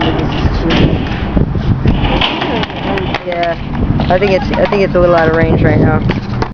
Yeah, I think it's a little out of range right now.